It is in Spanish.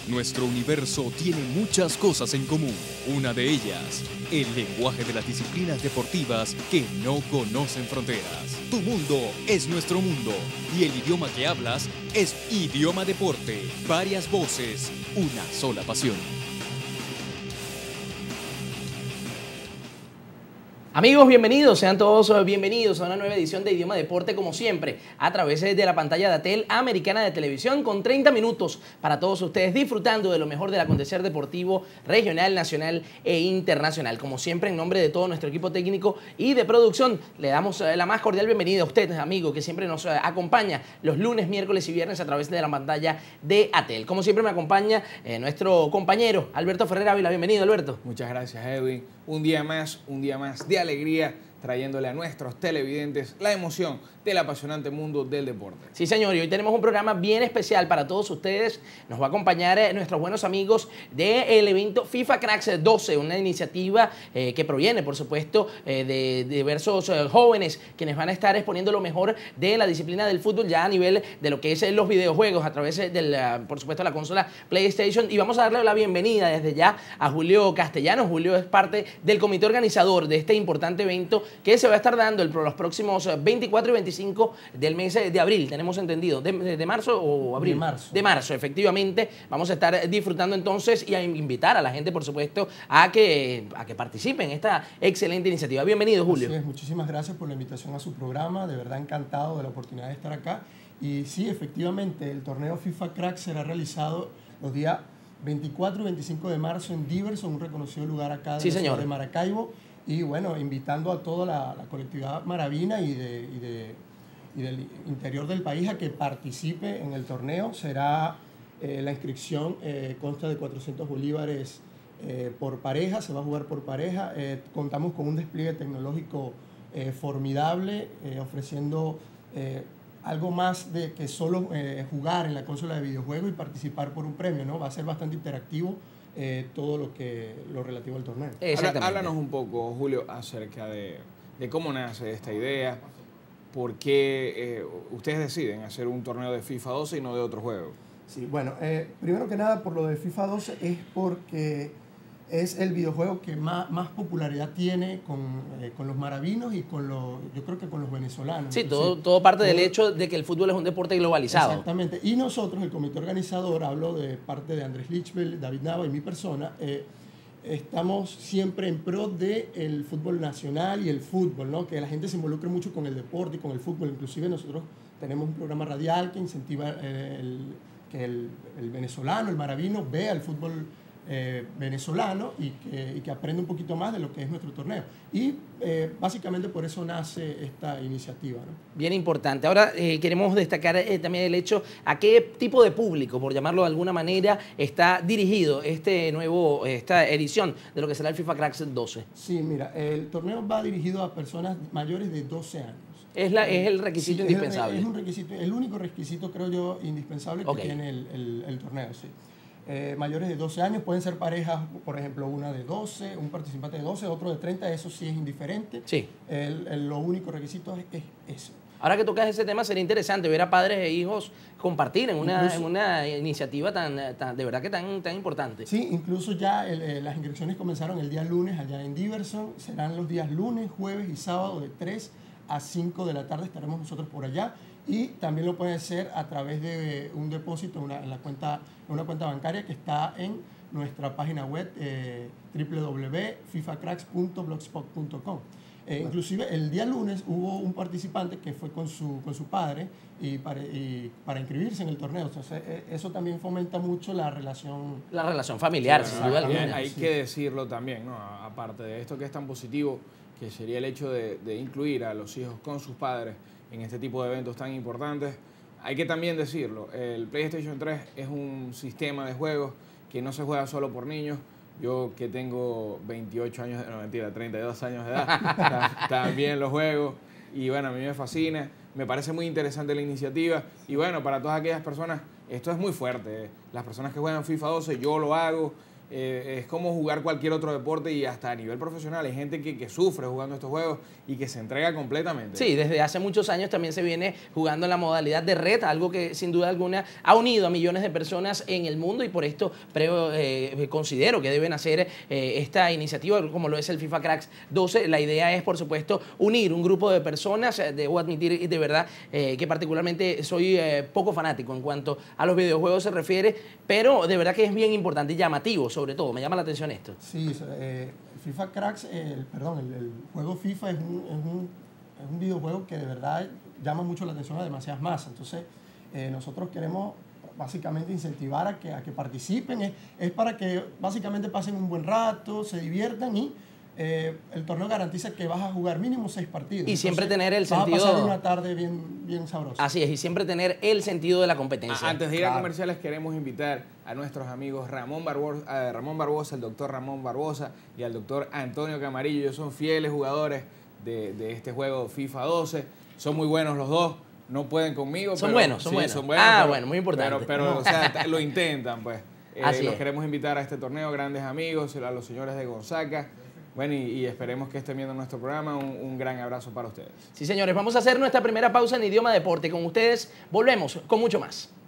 Nuestro universo tiene muchas cosas en común. Una de ellas, el lenguaje de las disciplinas deportivas que no conocen fronteras. Tu mundo es nuestro mundo y el idioma que hablas es idioma deporte. Varias voces, una sola pasión. Amigos, bienvenidos, sean todos bienvenidos a una nueva edición de Idioma Deporte, como siempre, a través de la pantalla de ATEL Americana de Televisión, con 30 minutos para todos ustedes, disfrutando de lo mejor del acontecer deportivo regional, nacional e internacional. Como siempre, en nombre de todo nuestro equipo técnico y de producción, le damos la más cordial bienvenida a usted, amigo, que siempre nos acompaña los lunes, miércoles y viernes a través de la pantalla de ATEL. Como siempre, me acompaña nuestro compañero Alberto Ferrer Ávila. Bienvenido, Alberto. Muchas gracias, Edwin. Un día más de alegría, trayéndole a nuestros televidentes la emoción del apasionante mundo del deporte. Sí, señor, y hoy tenemos un programa bien especial para todos ustedes. Nos va a acompañar nuestros buenos amigos del evento FIFA Cracks 12, una iniciativa que proviene, por supuesto, de diversos jóvenes quienes van a estar exponiendo lo mejor de la disciplina del fútbol ya a nivel de lo que es los videojuegos a través de, por supuesto, la consola PlayStation. Y vamos a darle la bienvenida desde ya a Julio Castellanos. Julio es parte del comité organizador de este importante evento que se va a estar dando los próximos 24 y 25 del mes de abril, tenemos entendido. ¿De marzo o abril? De marzo, efectivamente. Vamos a estar disfrutando entonces y a invitar a la gente, por supuesto, a que participe en esta excelente iniciativa. Bienvenido, Julio. Así es, muchísimas gracias por la invitación a su programa. De verdad encantado de la oportunidad de estar acá. Y sí, efectivamente, el torneo FIFA Crack será realizado los días 24 y 25 de marzo en Diverson, un reconocido lugar acá de la ciudad de Maracaibo. Y bueno, invitando a toda la colectividad maravina y del interior del país a que participe en el torneo. Será la inscripción, consta de 400 bolívares por pareja, se va a jugar por pareja. Contamos con un despliegue tecnológico formidable, ofreciendo algo más de que solo jugar en la consola de videojuegos y participar por un premio, ¿no? Va a ser bastante interactivo todo lo relativo al torneo. Háblanos un poco, Julio, acerca de cómo nace esta idea, por qué ustedes deciden hacer un torneo de FIFA 12 y no de otro juego. Sí, bueno, primero que nada, por lo de FIFA 12 es porque es el videojuego que más popularidad tiene con los maravinos y yo creo que con los venezolanos. Sí, todo parte del hecho de que el fútbol es un deporte globalizado. Exactamente. Y nosotros, el comité organizador, hablo de parte de Andrés Lichbel, David Nava y mi persona, estamos siempre en pro del fútbol nacional y el fútbol, ¿no? Que la gente se involucre mucho con el deporte y con el fútbol. Inclusive nosotros tenemos un programa radial que incentiva que el venezolano, el maravino, vea el fútbol venezolano y que aprenda un poquito más de lo que es nuestro torneo. Y básicamente por eso nace esta iniciativa, ¿no? Bien importante. Ahora queremos destacar también el hecho a qué tipo de público, por llamarlo de alguna manera, está dirigido esta edición de lo que será el FIFA Cracks 12. Sí, mira, el torneo va dirigido a personas mayores de 12 años. Es el requisito indispensable. Es un requisito, el único requisito, creo yo, indispensable que tiene el torneo, sí. Mayores de 12 años, pueden ser parejas, por ejemplo, una de 12, un participante de 12, otro de 30, eso sí es indiferente. Sí. Lo único requisito es eso. Ahora que tocas ese tema, sería interesante ver a padres e hijos compartir en una iniciativa de verdad que tan importante. Sí, incluso ya las inscripciones comenzaron el día lunes allá en Diverson. Serán los días lunes, jueves y sábado de 3 a 5 de la tarde estaremos nosotros por allá. Y también lo pueden hacer a través de un depósito en una cuenta bancaria que está en nuestra página web www.fifacracks.blogspot.com. Inclusive el día lunes hubo un participante que fue con su padre y para inscribirse en el torneo. Entonces, eso también fomenta mucho la relación familiar, sin duda alguna. Hay que decirlo también, ¿no? Aparte de esto que es tan positivo, que sería el hecho de incluir a los hijos con sus padres en este tipo de eventos tan importantes. Hay que también decirlo, el PlayStation 3 es un sistema de juegos que no se juega solo por niños. Yo que tengo 28 años, no mentira, 32 años de edad, también lo juego y bueno, a mí me fascina, me parece muy interesante la iniciativa y bueno, para todas aquellas personas, esto es muy fuerte. Las personas que juegan FIFA 12, yo lo hago es como jugar cualquier otro deporte y hasta a nivel profesional. Hay gente que sufre jugando estos juegos y que se entrega completamente. Sí, desde hace muchos años también se viene jugando en la modalidad de red, algo que sin duda alguna ha unido a millones de personas en el mundo y por esto considero que deben hacer esta iniciativa como lo es el FIFA Cracks 12. La idea es, por supuesto, unir un grupo de personas. Debo admitir de verdad que particularmente soy poco fanático en cuanto a los videojuegos se refiere, pero de verdad que es bien importante y llamativo, sobre todo. Me llama la atención esto. Sí, FIFA Cracks, el juego FIFA es un videojuego que de verdad llama mucho la atención a demasiadas masas. Entonces, nosotros queremos básicamente incentivar a que participen. Es para que básicamente pasen un buen rato, se diviertan y el torneo garantiza que vas a jugar mínimo 6 partidos. Y siempre Entonces, tener el sentido... vas a pasar una tarde bien sabrosa. Así es, y siempre tener el sentido de la competencia. Antes de ir a comerciales, queremos invitar a nuestros amigos Ramón Barbosa, el doctor Ramón Barbosa y al doctor Antonio Camarillo. Ellos son fieles jugadores de este juego FIFA 12. Son muy buenos los dos. No pueden conmigo. Son buenos. Son buenos. Bueno, muy importante. Pero o sea, lo intentan, pues. Así los es. queremos invitar a este torneo, grandes amigos, a los señores de Gonzaga. Bueno, y esperemos que estén viendo nuestro programa. Un gran abrazo para ustedes. Sí, señores, vamos a hacer nuestra primera pausa en Idioma Deporte. Con ustedes volvemos con mucho más.